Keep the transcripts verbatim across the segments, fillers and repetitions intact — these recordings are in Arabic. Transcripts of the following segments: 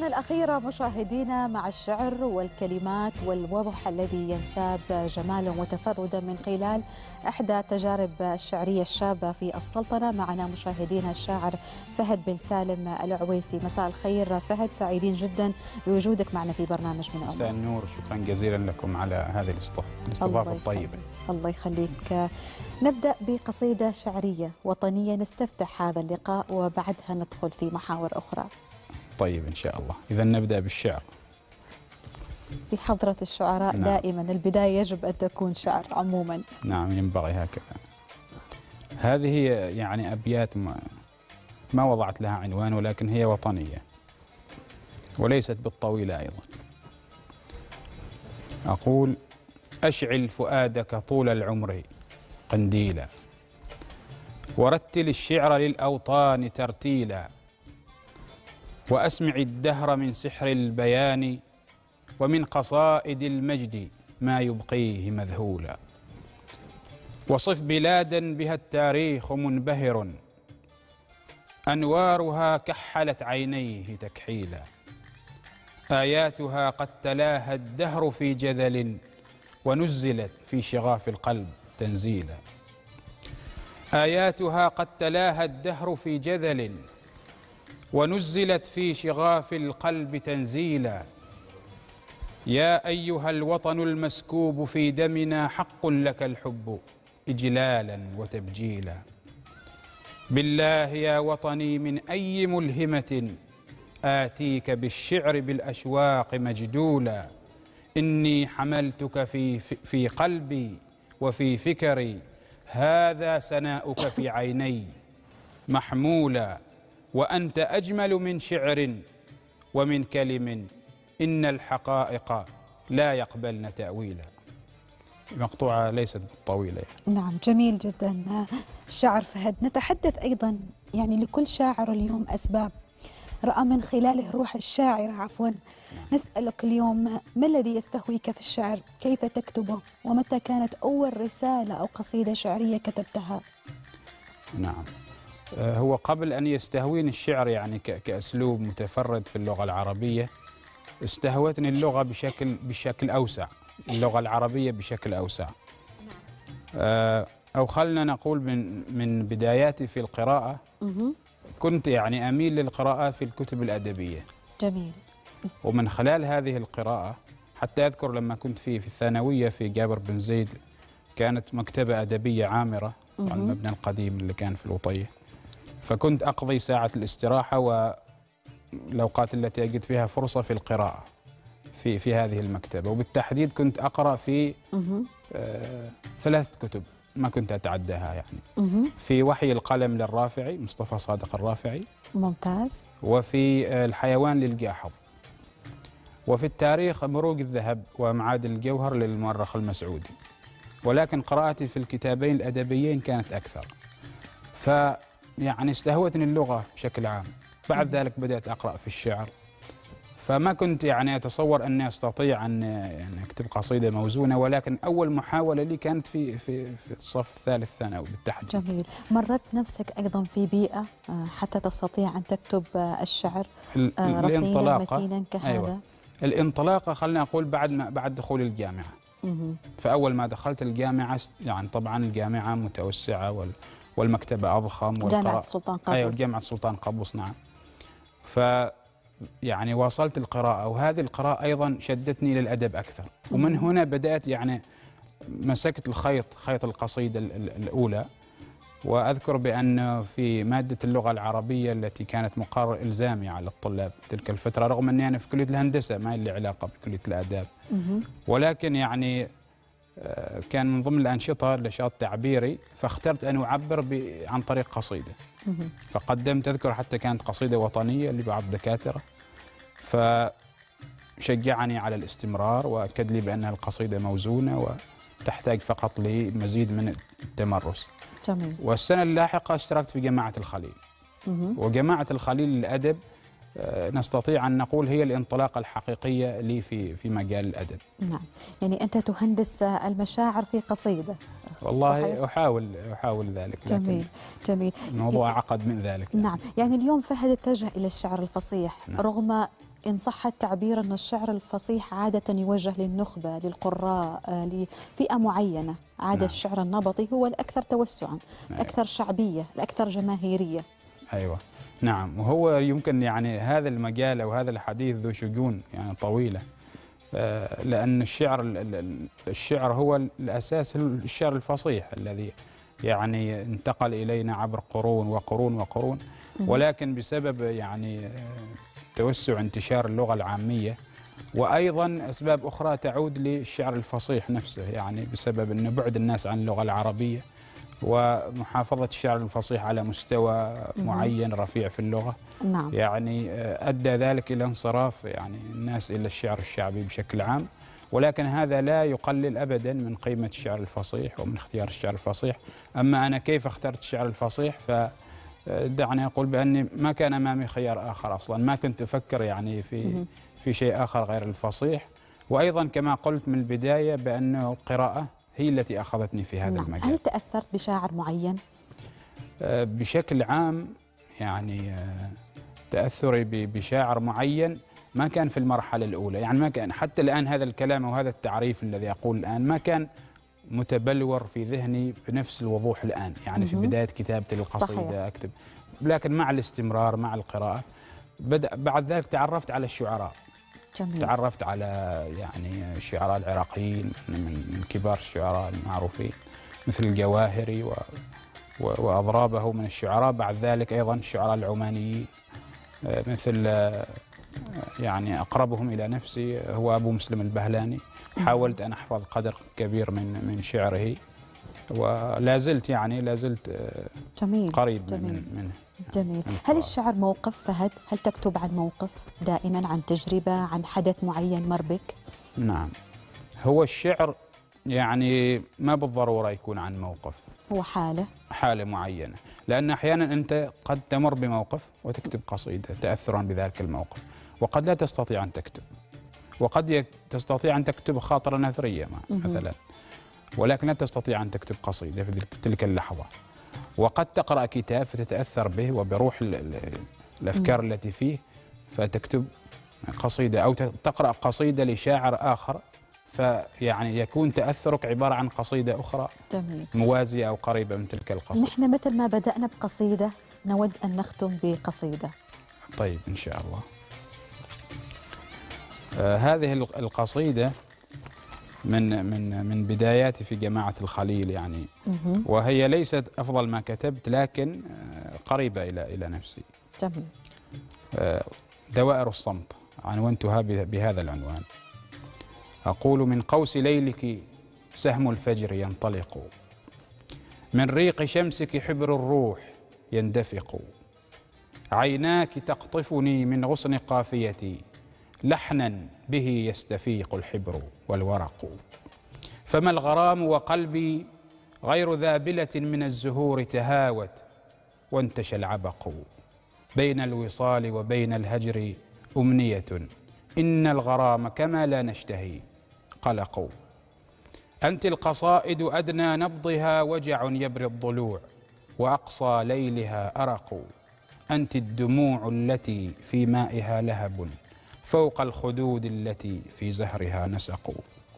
فقرتنا الأخيرة مشاهدينا مع الشعر والكلمات والوضح الذي ينساب جماله وتفردا من خلال إحدى التجارب الشعرية الشابة في السلطنة. معنا مشاهدينا الشاعر فهد بن سالم العويسي. مساء الخير فهد، سعيدين جدا بوجودك معنا في برنامج من عمر. مساء النور، شكرا جزيلا لكم على هذه الاستضافة الطيبة. الله يخليك. نبدأ بقصيدة شعرية وطنية نستفتح هذا اللقاء وبعدها ندخل في محاور أخرى. طيب إن شاء الله. إذا نبدأ بالشعر. في حضرة الشعراء نعم. دائما البداية يجب أن تكون شعر عموما. نعم ينبغي هكذا. هذه يعني أبيات ما, ما وضعت لها عنوان، ولكن هي وطنية وليست بالطويلة أيضا. أقول: أشعل فؤادك طول العمر قنديلا، ورتل الشعر للأوطان ترتيلا، وأسمع الدهر من سحر البيان، ومن قصائد المجد ما يبقيه مذهولا. وصف بلادا بها التاريخ منبهر، أنوارها كحلت عينيه تكحيلا، آياتها قد تلاها الدهر في جذل، ونزلت في شغاف القلب تنزيلا. آياتها قد تلاها الدهر في جذل، ونزلت في شغاف القلب تنزيلا. يا أيها الوطن المسكوب في دمنا، حق لك الحب إجلالا وتبجيلا. بالله يا وطني من أي ملهمة، آتيك بالشعر بالأشواق مجدولا. إني حملتك في, في قلبي وفي فكري، هذا سناؤك في عيني محمولا. وأنت أجمل من شعر ومن كلم، إن الحقائق لا يقبلن تأويلا. مقطوعة ليست طويلة. نعم جميل جدا الشعر فهد. نتحدث أيضا يعني لكل شاعر اليوم أسباب رأى من خلاله روح الشاعر عفوا. نسألك اليوم: ما الذي يستهويك في الشعر؟ كيف تكتبه؟ ومتى كانت أول رسالة أو قصيدة شعرية كتبتها؟ نعم، هو قبل أن يستهويني الشعر يعني كأسلوب متفرد في اللغة العربية، استهوتني اللغة بشكل بشكل أوسع، اللغة العربية بشكل أوسع. أو خلنا نقول من من بداياتي في القراءة كنت يعني أميل للقراءة في الكتب الأدبية. جميل. ومن خلال هذه القراءة حتى أذكر لما كنت في في الثانوية في جابر بن زيد، كانت مكتبة أدبية عامرة على المبنى القديم اللي كان في الوطية، فكنت أقضي ساعة الاستراحة والأوقات التي أجد فيها فرصة في القراءة في في هذه المكتبة. وبالتحديد كنت أقرأ في آه ثلاث كتب ما كنت أتعداها يعني. في وحي القلم للرافعي، مصطفى صادق الرافعي. ممتاز. وفي آه الحيوان للجاحظ. وفي التاريخ مروق الذهب ومعادن الجوهر للمؤرخ المسعودي. ولكن قراءتي في الكتابين الأدبيين كانت أكثر. فيعني استهوتني اللغة بشكل عام. بعد ذلك بدأت أقرأ في الشعر، فما كنت يعني أتصور أني أستطيع أن يعني أكتب قصيدة موزونة، ولكن أول محاولة لي كانت في في في الصف الثالث ثانوي بالتحديد. جميل. مرت نفسك أيضا في بيئة حتى تستطيع أن تكتب الشعر رصينا متينا كهذا؟ أيوة. الانطلاقة خلنا أقول بعد ما بعد دخول الجامعة. فأول ما دخلت الجامعة يعني طبعا الجامعة متوسعة وال والمكتبة أضخم، جامعة السلطان قابوس. أيوة جامعة السلطان قابوس. نعم. ف يعني واصلت القراءة، وهذه القراءة أيضا شدتني للأدب أكثر. ومن هنا بدأت يعني مسكت الخيط، خيط القصيدة الأولى. وأذكر بأن في مادة اللغة العربية التي كانت مقرر إلزامي على الطلاب تلك الفترة، رغم أني أنا في كلية الهندسة ما لي علاقة بكلية الآداب، ولكن يعني كان من ضمن الأنشطة نشاط تعبيري، فاخترت أن أعبر عن طريق قصيدة. فقدمت، أذكر حتى كانت قصيدة وطنية لبعض الدكاترة، فشجعني على الاستمرار وأكد لي بأنها القصيدة موزونة وتحتاج فقط لمزيد من التمرس. جميل. والسنة اللاحقة اشتركت في جماعة الخليل. وجماعة الخليل للأدب نستطيع أن نقول هي الانطلاقة الحقيقية لي في في مجال الأدب. نعم، يعني أنت تهندس المشاعر في قصيدة. والله صحيح؟ أحاول أحاول ذلك. جميل جميل. الموضوع أعقد من ذلك. نعم، يعني اليوم فهد اتجه إلى الشعر الفصيح. نعم. رغم إن صح التعبير أن الشعر الفصيح عادة يوجه للنخبة، للقراء، لفئة معينة. عادة نعم. الشعر النبطي هو الأكثر توسعا، الأكثر أيوة. شعبية، الأكثر جماهيرية. أيوة نعم. وهو يمكن يعني هذا المجال أو هذا الحديث ذو شجون يعني طويلة، لأن الشعر الشعر هو الأساس، الشعر الفصيح الذي يعني انتقل إلينا عبر قرون وقرون وقرون، ولكن بسبب يعني توسع انتشار اللغة العامية وأيضا أسباب أخرى تعود للشعر الفصيح نفسه، يعني بسبب أن بعد الناس عن اللغة العربية ومحافظة الشعر الفصيح على مستوى معين رفيع في اللغة. نعم. يعني أدى ذلك إلى انصراف يعني الناس إلى الشعر الشعبي بشكل عام، ولكن هذا لا يقلل أبدا من قيمة الشعر الفصيح ومن اختيار الشعر الفصيح. أما أنا كيف اخترت الشعر الفصيح، فدعني أقول بأني ما كان أمامي خيار آخر أصلا، ما كنت أفكر يعني في في شيء آخر غير الفصيح. وأيضا كما قلت من البداية بأن القراءة هي التي أخذتني في هذا نعم. المجال. هل تأثرت بشاعر معين؟ بشكل عام يعني تأثري بشاعر معين ما كان في المرحلة الأولى، يعني ما كان حتى الآن هذا الكلام وهذا التعريف الذي أقول الآن ما كان متبلور في ذهني بنفس الوضوح الآن، يعني في بداية كتابتي للقصيدة أكتب، لكن مع الاستمرار مع القراءة بدأ بعد ذلك تعرفت على الشعراء. جميل. تعرفت على يعني الشعراء العراقيين من كبار الشعراء المعروفين مثل الجواهري و وأضرابه من الشعراء. بعد ذلك أيضا الشعراء العمانيين مثل يعني أقربهم إلى نفسي هو أبو مسلم البهلاني. حاولت أن أحفظ قدر كبير من من شعره ولا زلت يعني لا زلت جميل. قريب جميل. من منه. جميل. هل الشعر موقف فهد؟ هل تكتب عن موقف دائما، عن تجربة، عن حدث معين مر بك؟ نعم، هو الشعر يعني ما بالضرورة يكون عن موقف، هو حالة حالة معينة، لأن أحيانا أنت قد تمر بموقف وتكتب قصيدة تأثرا بذلك الموقف، وقد لا تستطيع أن تكتب، وقد تستطيع أن تكتب خاطرة نثرية مثلا، ولكن لا تستطيع أن تكتب قصيدة في تلك اللحظة. وقد تقرأ كتاب فتتأثر به وبروح الأفكار مم. التي فيه فتكتب قصيدة، أو تقرأ قصيدة لشاعر آخر فيعني يكون تأثرك عبارة عن قصيدة أخرى جميل. موازية أو قريبة من تلك القصيدة. نحن مثل ما بدأنا بقصيدة نود أن نختم بقصيدة. طيب إن شاء الله. آه هذه القصيدة من من من بداياتي في جماعة الخليل يعني، وهي ليست أفضل ما كتبت لكن قريبة إلى إلى نفسي. جميل. دوائر الصمت، عنونتها بهذا العنوان. أقول: من قوس ليلك سهم الفجر ينطلق، من ريق شمسك حبر الروح يندفق، عيناك تقطفني من غصن قافيتي، لحنا به يستفيق الحبر والورق، فما الغرام وقلبي غير ذابلة من الزهور تهاوت وانتشى العبق، بين الوصال وبين الهجر أمنية، إن الغرام كما لا نشتهي قلق، أنت القصائد أدنى نبضها وجع يبري الضلوع، وأقصى ليلها أرق، أنت الدموع التي في مائها لهب فوق الخدود التي في زهرها نسق،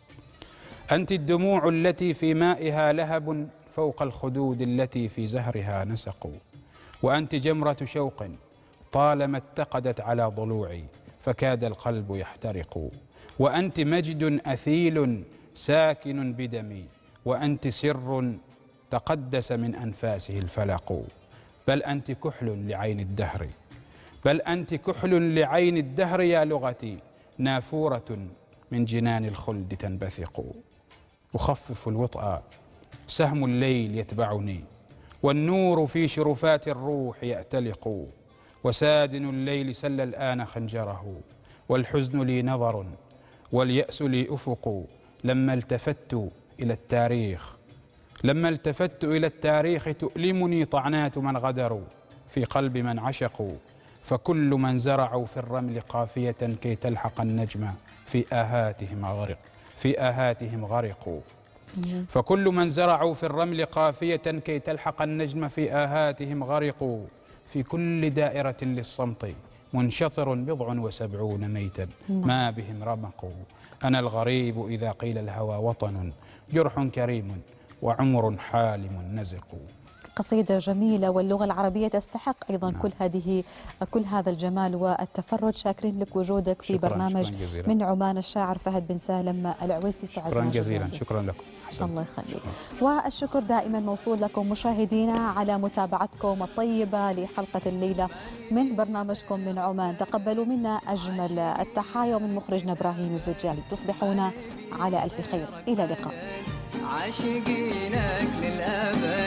أنت الدموع التي في مائها لهب فوق الخدود التي في زهرها نسق، وأنت جمرة شوق طالما اتقدت على ضلوعي فكاد القلب يحترق، وأنت مجد أثيل ساكن بدمي، وأنت سر تقدس من أنفاسه الفلق، بل أنت كحل لعين الدهر، بل أنت كحل لعين الدهر يا لغتي، نافورة من جنان الخلد تنبثق، أخفف الوطأ سهم الليل يتبعني، والنور في شرفات الروح يأتلق، وسادن الليل سل الآن خنجره، والحزن لي نظر واليأس لي أفق، لما التفت إلى التاريخ لما التفت إلى التاريخ تؤلمني طعنات من غدروا في قلب من عشقوا، فكل من زرعوا في الرمل قافية كي تلحق النجم في آهاتهم غرق في آهاتهم غرقوا، فكل من زرعوا في الرمل قافية كي تلحق النجم في آهاتهم غرقوا، في كل دائرة للصمت منشطر بضع وسبعون ميتا نعم. ما بهم رمقوا. أنا الغريب إذا قيل الهوى وطن، جرح كريم وعمر حالم نزق. قصيدة جميلة، واللغة العربية تستحق أيضا نعم. كل هذه كل هذا الجمال والتفرد. شاكرين لك وجودك في شكراً برنامج شكراً من عمان الشاعر فهد بن سالم العويسي. سعدنا شكرا جزيلا. شكرا لكم. الله يخليك. والشكر دائما موصول لكم مشاهدينا على متابعتكم الطيبة لحلقة الليلة من برنامجكم من عمان. تقبلوا منا أجمل التحايا من مخرجنا إبراهيم الزجالي. تصبحون على ألف خير. إلى اللقاء. عاشقينك للأبد.